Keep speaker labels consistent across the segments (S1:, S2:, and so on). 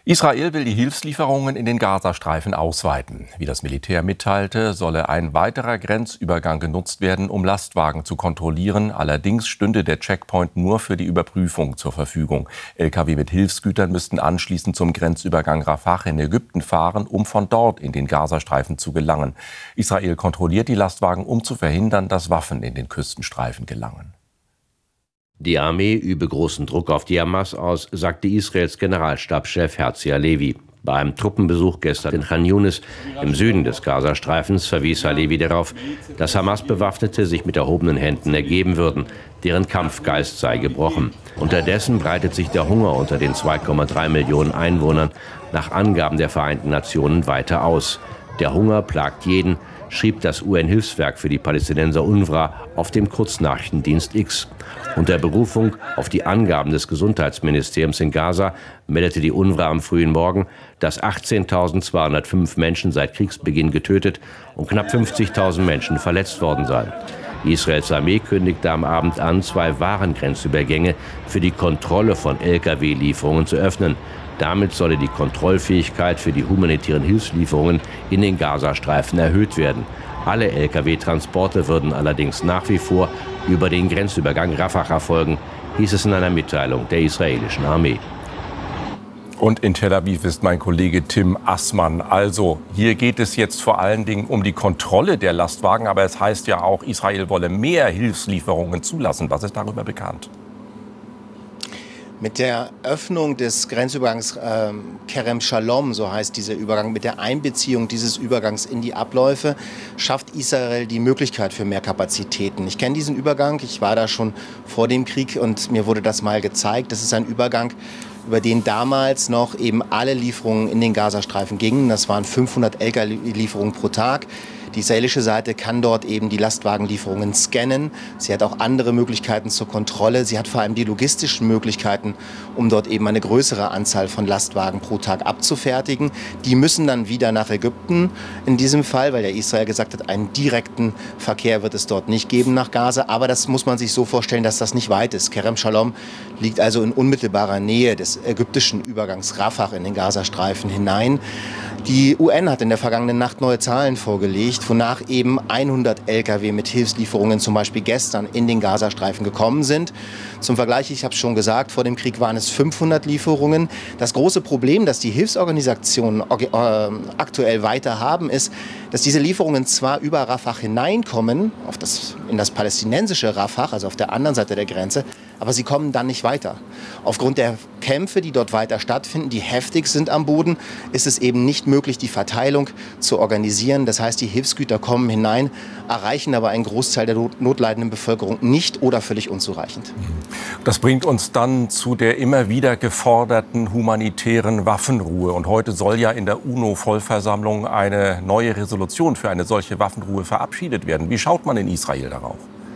S1: Israel will die Hilfslieferungen in den Gazastreifen ausweiten. Wie das Militär mitteilte, solle ein weiterer Grenzübergang genutzt werden, um Lastwagen zu kontrollieren. Allerdings stünde der Checkpoint nur für die Überprüfung zur Verfügung. Lkw mit Hilfsgütern müssten anschließend zum Grenzübergang Rafah in Ägypten fahren, um von dort in den Gazastreifen zu gelangen. Israel kontrolliert die Lastwagen, um zu verhindern, dass Waffen in den Küstenstreifen gelangen.
S2: Die Armee übe großen Druck auf die Hamas aus, sagte Israels Generalstabschef Herzi Halevi. Bei einem Truppenbesuch gestern in Khan Yunis im Süden des Gazastreifens verwies Halevi darauf, dass Hamas-Bewaffnete sich mit erhobenen Händen ergeben würden. Deren Kampfgeist sei gebrochen. Unterdessen breitet sich der Hunger unter den 2,3 Millionen Einwohnern nach Angaben der Vereinten Nationen weiter aus. Der Hunger plagt jeden, schrieb das UN-Hilfswerk für die Palästinenser UNRWA auf dem Kurznachrichtendienst X. Unter Berufung auf die Angaben des Gesundheitsministeriums in Gaza meldete die UNRWA am frühen Morgen, dass 18.205 Menschen seit Kriegsbeginn getötet und knapp 50.000 Menschen verletzt worden seien. Israels Armee kündigte am Abend an, 2 Warengrenzübergänge für die Kontrolle von Lkw-Lieferungen zu öffnen. Damit solle die Kontrollfähigkeit für die humanitären Hilfslieferungen in den Gazastreifen erhöht werden. Alle Lkw-Transporte würden allerdings nach wie vor über den Grenzübergang Rafah erfolgen, hieß es in einer Mitteilung der israelischen Armee.
S1: Und in Tel Aviv ist mein Kollege Tim Assmann. Also, hier geht es jetzt vor allen Dingen um die Kontrolle der Lastwagen. Aber es heißt ja auch, Israel wolle mehr Hilfslieferungen zulassen. Was ist darüber bekannt?
S3: Mit der Öffnung des Grenzübergangs Kerem Shalom, so heißt dieser Übergang, mit der Einbeziehung dieses Übergangs in die Abläufe, schafft Israel die Möglichkeit für mehr Kapazitäten. Ich kenne diesen Übergang, ich war da schon vor dem Krieg und mir wurde das mal gezeigt. Das ist ein Übergang, über den damals noch eben alle Lieferungen in den Gazastreifen gingen. Das waren 500 Lkw-Lieferungen pro Tag. Die israelische Seite kann dort eben die Lastwagenlieferungen scannen. Sie hat auch andere Möglichkeiten zur Kontrolle. Sie hat vor allem die logistischen Möglichkeiten, um dort eben eine größere Anzahl von Lastwagen pro Tag abzufertigen. Die müssen dann wieder nach Ägypten in diesem Fall, weil der Israel gesagt hat, einen direkten Verkehr wird es dort nicht geben nach Gaza. Aber das muss man sich so vorstellen, dass das nicht weit ist. Kerem Shalom liegt also in unmittelbarer Nähe des ägyptischen Übergangs Rafah in den Gazastreifen hinein. Die UN hat in der vergangenen Nacht neue Zahlen vorgelegt, wonach eben 100 Lkw mit Hilfslieferungen zum Beispiel gestern in den Gazastreifen gekommen sind. Zum Vergleich, ich habe es schon gesagt, vor dem Krieg waren es 500 Lieferungen. Das große Problem, das die Hilfsorganisationen aktuell weiter haben, ist, dass diese Lieferungen zwar über Rafah hineinkommen, in das palästinensische Rafah, also auf der anderen Seite der Grenze, aber sie kommen dann nicht weiter. Aufgrund der Kämpfe, die dort weiter stattfinden, die heftig sind am Boden, ist es eben nicht möglich, die Verteilung zu organisieren. Das heißt, die Hilfsgüter kommen hinein, erreichen aber einen Großteil der notleidenden Bevölkerung nicht oder völlig unzureichend.
S1: Das bringt uns dann zu der immer wieder geforderten humanitären Waffenruhe. Und heute soll ja in der UNO-Vollversammlung eine neue Resolution für eine solche Waffenruhe verabschiedet werden. Wie schaut man in Israel darauf?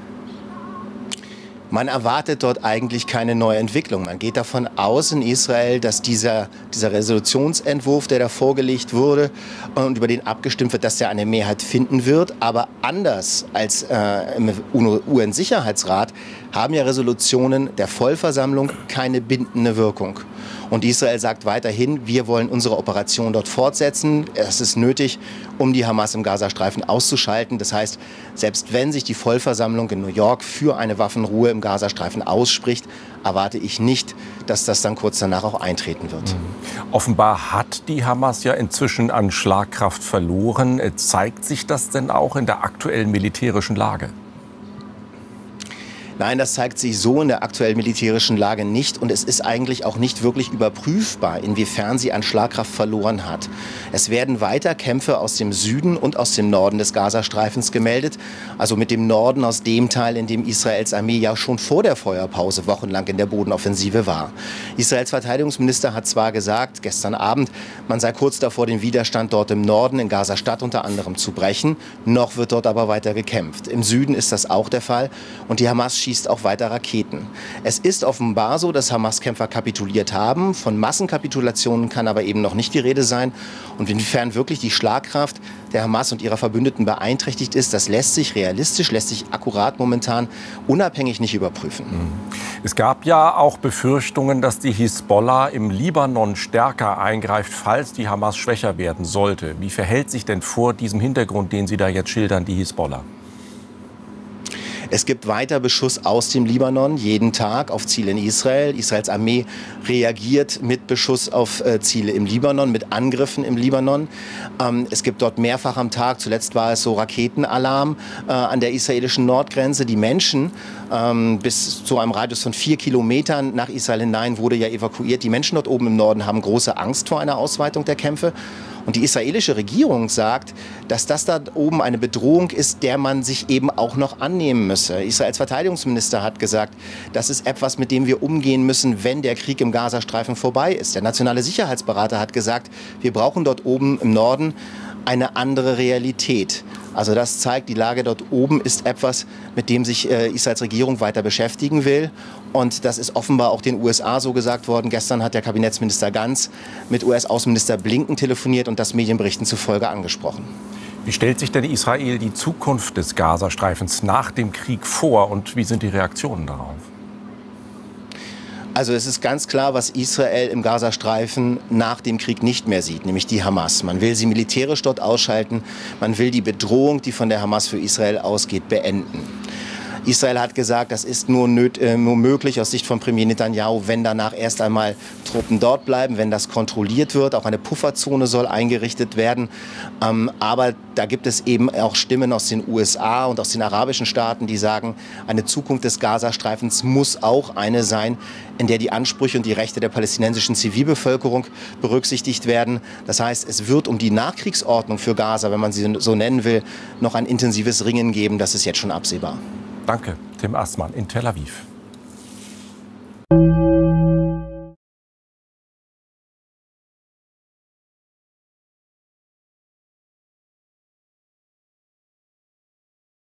S3: Man erwartet dort eigentlich keine neue Entwicklung. Man geht davon aus in Israel, dass dieser Resolutionsentwurf, der da vorgelegt wurde und über den abgestimmt wird, dass der eine Mehrheit finden wird. Aber anders als im UN-Sicherheitsrat haben ja Resolutionen der Vollversammlung keine bindende Wirkung. Und Israel sagt weiterhin, wir wollen unsere Operation dort fortsetzen. Es ist nötig, um die Hamas im Gazastreifen auszuschalten. Das heißt, selbst wenn sich die Vollversammlung in New York für eine Waffenruhe im Gazastreifen ausspricht, erwarte ich nicht, dass das dann kurz danach auch eintreten wird.
S1: Offenbar hat die Hamas ja inzwischen an Schlagkraft verloren. Zeigt sich das denn auch in der aktuellen militärischen Lage?
S3: Nein, das zeigt sich so in der aktuellen militärischen Lage nicht. Und es ist eigentlich auch nicht wirklich überprüfbar, inwiefern sie an Schlagkraft verloren hat. Es werden weiter Kämpfe aus dem Süden und aus dem Norden des Gazastreifens gemeldet. Also mit dem Norden aus dem Teil, in dem Israels Armee ja schon vor der Feuerpause wochenlang in der Bodenoffensive war. Israels Verteidigungsminister hat zwar gesagt, gestern Abend, man sei kurz davor, den Widerstand dort im Norden, in Gaza-Stadt unter anderem, zu brechen. Noch wird dort aber weiter gekämpft. Im Süden ist das auch der Fall. Und die Hamas schießt auch weiter Raketen. Es ist offenbar so, dass Hamas-Kämpfer kapituliert haben. Von Massenkapitulationen kann aber eben noch nicht die Rede sein. Und inwiefern wirklich die Schlagkraft der Hamas und ihrer Verbündeten beeinträchtigt ist, das lässt sich realistisch, lässt sich akkurat momentan unabhängig nicht überprüfen.
S1: Es gab ja auch Befürchtungen, dass die Hisbollah im Libanon stärker eingreift, falls die Hamas schwächer werden sollte. Wie verhält sich denn vor diesem Hintergrund, den Sie da jetzt schildern, die Hisbollah?
S3: Es gibt weiter Beschuss aus dem Libanon, jeden Tag auf Ziele in Israel. Israels Armee reagiert mit Beschuss auf Ziele im Libanon, mit Angriffen im Libanon. Es gibt dort mehrfach am Tag, zuletzt war es so Raketenalarm an der israelischen Nordgrenze. Die Menschen bis zu einem Radius von 4 Kilometern nach Israel hinein wurde ja evakuiert. Die Menschen dort oben im Norden haben große Angst vor einer Ausweitung der Kämpfe. Und die israelische Regierung sagt, dass das da oben eine Bedrohung ist, der man sich eben auch noch annehmen müsse. Israels Verteidigungsminister hat gesagt, das ist etwas, mit dem wir umgehen müssen, wenn der Krieg im Gazastreifen vorbei ist. Der nationale Sicherheitsberater hat gesagt, wir brauchen dort oben im Norden eine andere Realität. Also das zeigt, die Lage dort oben ist etwas, mit dem sich Israels Regierung weiter beschäftigen will. Und das ist offenbar auch den USA so gesagt worden. Gestern hat der Kabinettsminister Gantz mit US-Außenminister Blinken telefoniert und das Medienberichten zufolge angesprochen.
S1: Wie stellt sich denn Israel die Zukunft des Gazastreifens nach dem Krieg vor und wie sind die Reaktionen darauf?
S3: Also es ist ganz klar, was Israel im Gazastreifen nach dem Krieg nicht mehr sieht, nämlich die Hamas. Man will sie militärisch dort ausschalten, man will die Bedrohung, die von der Hamas für Israel ausgeht, beenden. Israel hat gesagt, das ist nur möglich aus Sicht von Premier Netanyahu, wenn danach erst einmal Truppen dort bleiben, wenn das kontrolliert wird. Auch eine Pufferzone soll eingerichtet werden. Aber da gibt es eben auch Stimmen aus den USA und aus den arabischen Staaten, die sagen, eine Zukunft des Gazastreifens muss auch eine sein, in der die Ansprüche und die Rechte der palästinensischen Zivilbevölkerung berücksichtigt werden. Das heißt, es wird um die Nachkriegsordnung für Gaza, wenn man sie so nennen will, noch ein intensives Ringen geben. Das ist jetzt schon absehbar.
S1: Danke, Tim Assmann in Tel Aviv.